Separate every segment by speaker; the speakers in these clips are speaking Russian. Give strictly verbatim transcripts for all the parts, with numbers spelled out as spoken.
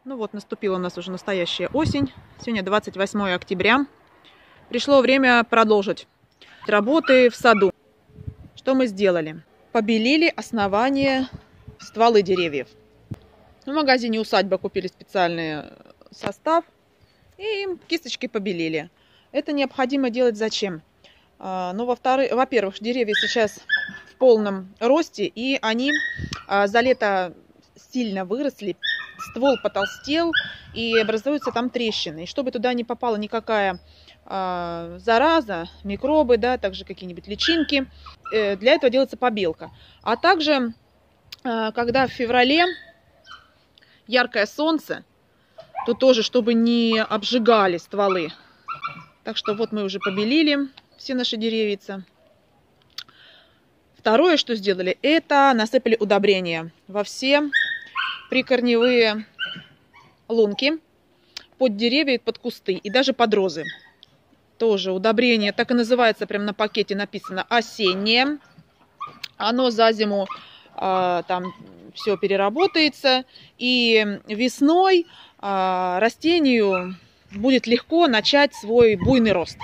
Speaker 1: Ну вот, наступила у нас уже настоящая осень. Сегодня двадцать восьмое октября. Пришло время продолжить работы в саду. Что мы сделали? Побелили основание стволы деревьев. В магазине «Усадьба» купили специальный состав и им кисточкой побелили. Это необходимо делать зачем? Ну, во-первых, деревья сейчас в полном росте, и они за лето сильно выросли, ствол потолстел, и образуются там трещины. И чтобы туда не попала никакая а, зараза, микробы, да, также какие-нибудь личинки, э, для этого делается побелка. А также, э, когда в феврале яркое солнце, то тоже, чтобы не обжигали стволы. Так что вот мы уже побелили все наши деревица. Второе, что сделали, это насыпали удобрения во все прикорневые лунки, под деревья, под кусты и даже под розы. Тоже удобрение, так и называется, прямо на пакете написано осеннее. Оно за зиму э, там все переработается, и весной э, растению будет легко начать свой буйный рост.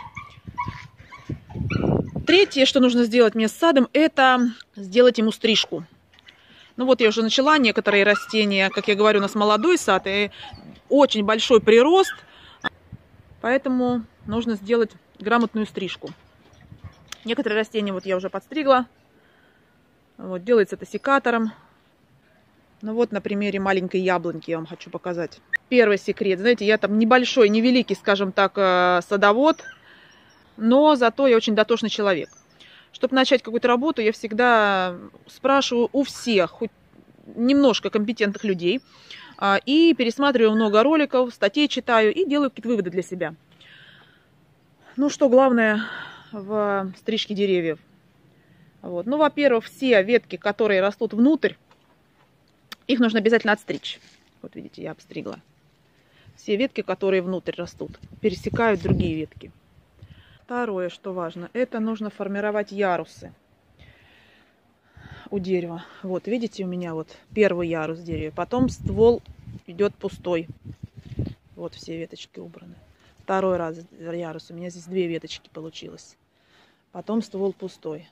Speaker 1: Третье, что нужно сделать мне с садом, это сделать ему стрижку. Ну вот я уже начала некоторые растения, как я говорю, у нас молодой сад и очень большой прирост, поэтому нужно сделать грамотную стрижку. Некоторые растения вот я уже подстригла, вот, делается это секатором. Ну вот на примере маленькой яблоньки я вам хочу показать. Первый секрет, знаете, я там небольшой, невеликий, скажем так, садовод, но зато я очень дотошный человек. Чтобы начать какую-то работу, я всегда спрашиваю у всех, хоть немножко компетентных людей, и пересматриваю много роликов, статей читаю и делаю какие-то выводы для себя. Ну, что главное в стрижке деревьев? Вот. Ну, во-первых, все ветки, которые растут внутрь, их нужно обязательно отстричь. Вот видите, я обстригла. Все ветки, которые внутрь растут, пересекают другие ветки. Второе, что важно, это нужно формировать ярусы у дерева. Вот, видите, у меня вот первый ярус дерева, потом ствол идет пустой. Вот все веточки убраны. Второй раз ярус, у меня здесь две веточки получилось. Потом ствол пустой.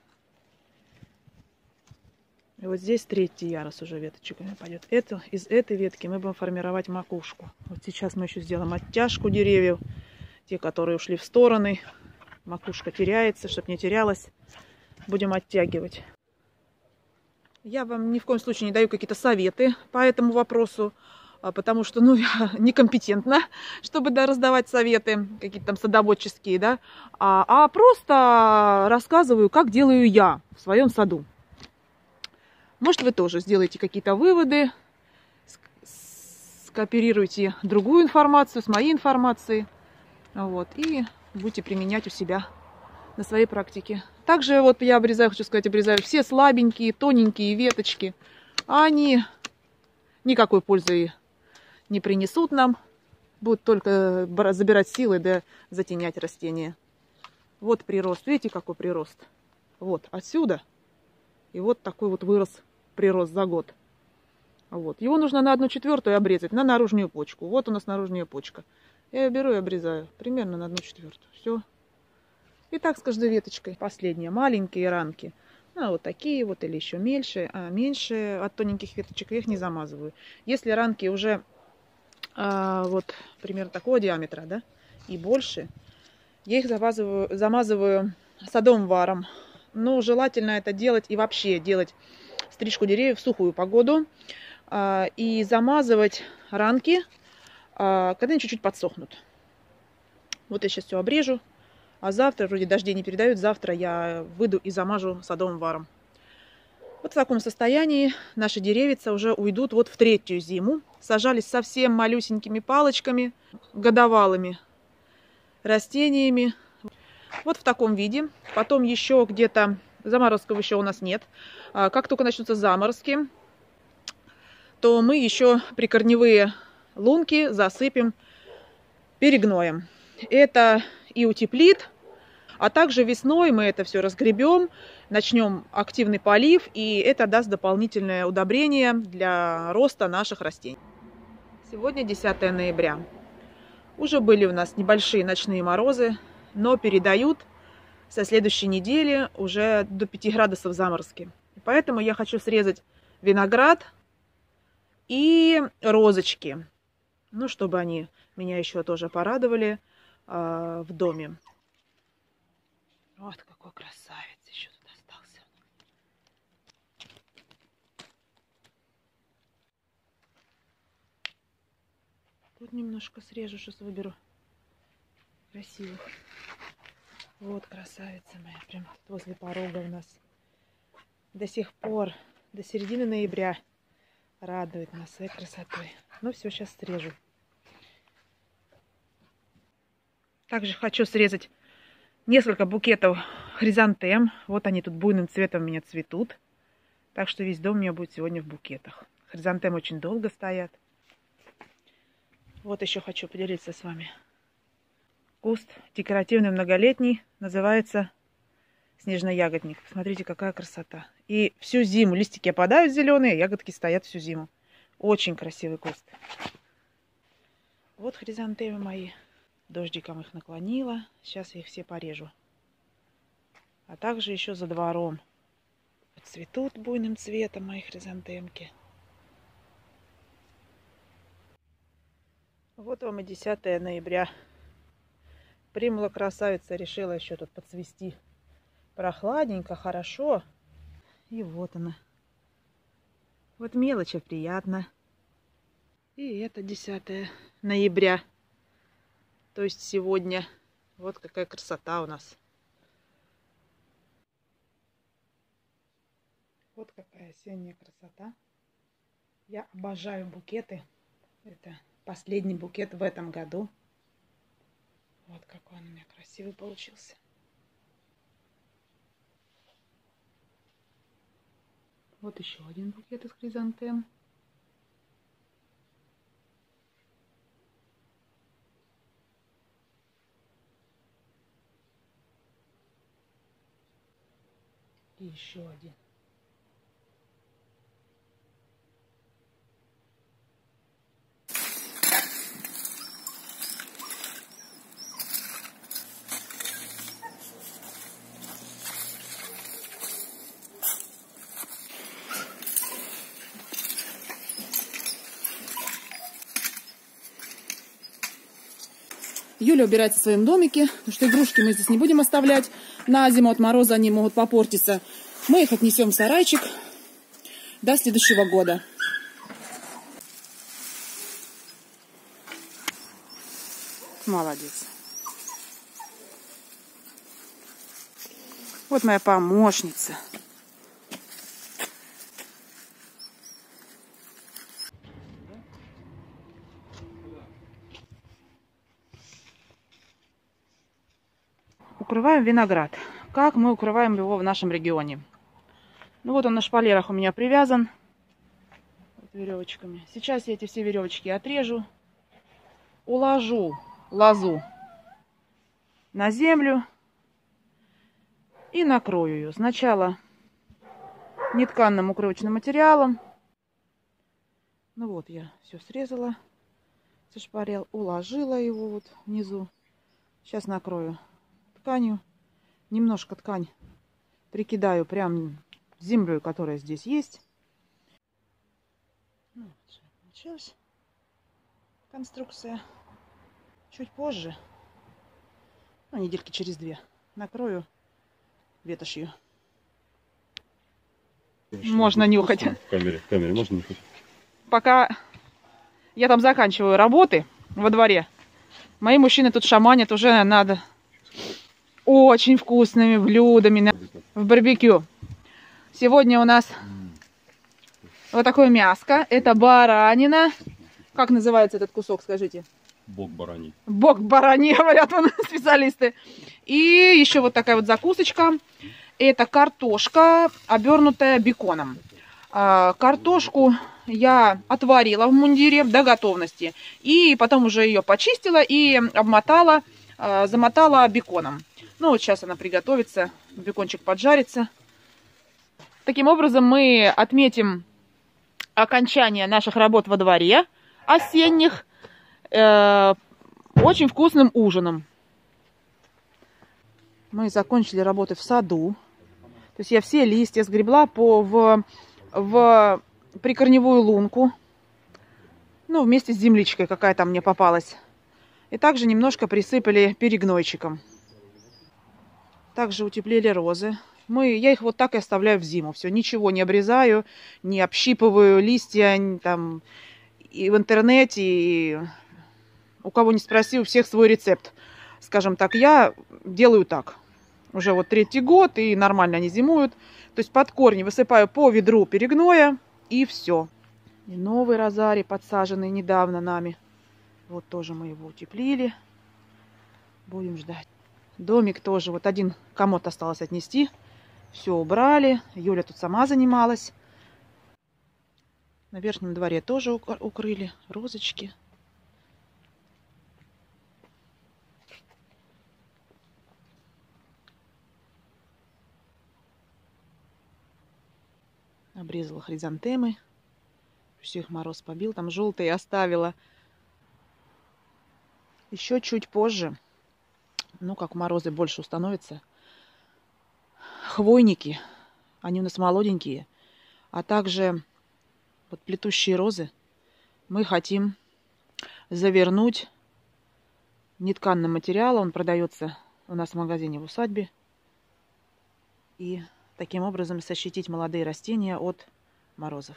Speaker 1: И вот здесь третий ярус уже веточками пойдет. Это, из этой ветки мы будем формировать макушку. Вот сейчас мы еще сделаем оттяжку деревьев. Те, которые ушли в стороны, макушка теряется, чтобы не терялась, будем оттягивать. Я вам ни в коем случае не даю какие-то советы по этому вопросу, потому что, ну, я некомпетентна, чтобы, да, раздавать советы, какие-то там садоводческие, да, а, а просто рассказываю, как делаю я в своем саду. Может, вы тоже сделаете какие-то выводы, скооперируйте другую информацию с моей информацией. Вот, и будете применять у себя на своей практике. Также вот я обрезаю, хочу сказать, обрезаю все слабенькие, тоненькие веточки. А они никакой пользы не принесут нам. Будут только забирать силы, да затенять растения. Вот прирост. Видите, какой прирост? Вот отсюда. И вот такой вот вырос прирост за год. Вот. Его нужно на одну четвертую обрезать, на наружную почку. Вот у нас наружная почка. Я ее беру и обрезаю примерно на одну четвертую. Все. И так с каждой веточкой. Последние маленькие ранки. Ну, вот такие вот или еще меньше. А меньше от тоненьких веточек я их не замазываю. Если ранки уже а, вот примерно такого диаметра, да, и больше, я их замазываю, замазываю садовым варом. Но желательно это делать и вообще делать стрижку деревьев в сухую погоду. А, и замазывать ранки, когда они чуть-чуть подсохнут. Вот я сейчас все обрежу, а завтра, вроде дождей не передают, завтра я выйду и замажу садовым варом. Вот в таком состоянии наши деревица уже уйдут вот в третью зиму. Сажались совсем малюсенькими палочками, годовалыми растениями. Вот в таком виде. Потом еще где-то, заморозков еще у нас нет. Как только начнутся заморозки, то мы еще прикорневые лунки засыпем перегноем. Это и утеплит, а также весной мы это все разгребем, начнем активный полив, и это даст дополнительное удобрение для роста наших растений. Сегодня десятое ноября. Уже были у нас небольшие ночные морозы, но передают со следующей недели уже до пяти градусов заморозки. Поэтому я хочу срезать виноград и розочки. Ну, чтобы они меня еще тоже порадовали э, в доме. Вот какой красавец еще тут остался. Тут немножко срежу, сейчас выберу красивых. Вот красавица моя, прям возле порога у нас. До сих пор, до середины ноября радует нас своей красотой. Ну все, сейчас срежу. Также хочу срезать несколько букетов хризантем. Вот они тут буйным цветом у меня цветут. Так что весь дом у меня будет сегодня в букетах. Хризантемы очень долго стоят. Вот еще хочу поделиться с вами. Куст декоративный многолетний, называется снежноягодник. Посмотрите, какая красота. И всю зиму листики опадают зеленые, ягодки стоят всю зиму. Очень красивый куст. Вот хризантемы мои. Дождиком их наклонила. Сейчас я их все порежу. А также еще за двором цветут буйным цветом мои хризантемки. Вот вам и десятое ноября. Примула красавица решила еще тут подцвести. Прохладненько, хорошо. И вот она. Вот мелочи приятно. И это десятое ноября. То есть сегодня. Вот какая красота у нас. Вот какая осенняя красота. Я обожаю букеты. Это последний букет в этом году. Вот какой он у меня красивый получился. Вот еще один букет из хризантем. И еще один. Юля убирается в своем домике, потому что игрушки мы здесь не будем оставлять. На зиму от мороза они могут попортиться. Мы их отнесем в сарайчик до следующего года. Молодец. Вот моя помощница. Укрываем виноград. Как мы укрываем его в нашем регионе? Ну вот он на шпалерах у меня привязан вот веревочками. Сейчас я эти все веревочки отрежу, уложу лозу на землю и накрою ее. Сначала нетканным укрывочным материалом. Ну вот я все срезала со шпалер, уложила его вот внизу. Сейчас накрою тканью. Немножко ткань прикидаю прям землей, которая здесь есть. Ну, вот получилась конструкция. Чуть позже, ну, недельки через две, накрою ветошью. Можно нюхать.
Speaker 2: В камере, в камере можно нюхать.
Speaker 1: Пока я там заканчиваю работы во дворе, мои мужчины тут шаманят уже над очень вкусными блюдами в барбекю. Сегодня у нас вот такое мяско. Это баранина. Как называется этот кусок, скажите?
Speaker 2: Бок бараний.
Speaker 1: Бок бараний, говорят вон специалисты. И еще вот такая вот закусочка. Это картошка, обернутая беконом. Картошку я отварила в мундире до готовности. И потом уже ее почистила и обмотала, замотала беконом. Ну вот сейчас она приготовится, бекончик поджарится. Таким образом мы отметим окончание наших работ во дворе. осенних э, очень вкусным ужином. Мы закончили работы в саду. То есть я все листья сгребла по, в, в прикорневую лунку. Ну, вместе с земличкой, какая там мне попалась. И также немножко присыпали перегнойчиком. Также утеплили розы. Мы, я их вот так и оставляю в зиму. Все, ничего не обрезаю, не общипываю листья. Там, и в интернете, и у кого не спроси, у всех свой рецепт. Скажем так, я делаю так. Уже вот третий год, и нормально они зимуют. То есть под корни высыпаю по ведру перегноя, и все. И новый розарий, подсаженный недавно нами. Вот тоже мы его утеплили. Будем ждать. Домик тоже. Вот один комод осталось отнести. Все убрали. Юля тут сама занималась. На верхнем дворе тоже укрыли розочки. Обрезала хризантемы. Все их мороз побил. Там желтые оставила. Еще чуть позже, ну, как морозы больше установятся, хвойники, они у нас молоденькие, а также вот плетущие розы мы хотим завернуть нетканным материалом. Он продается у нас в магазине в усадьбе. И таким образом защитить молодые растения от морозов.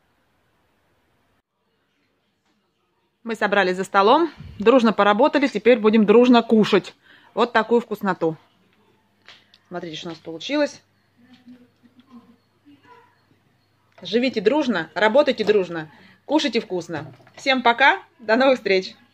Speaker 1: Мы собрались за столом, дружно поработали, теперь будем дружно кушать. Вот такую вкусноту. Смотрите, что у нас получилось. Живите дружно, работайте дружно, кушайте вкусно. Всем пока, до новых встреч!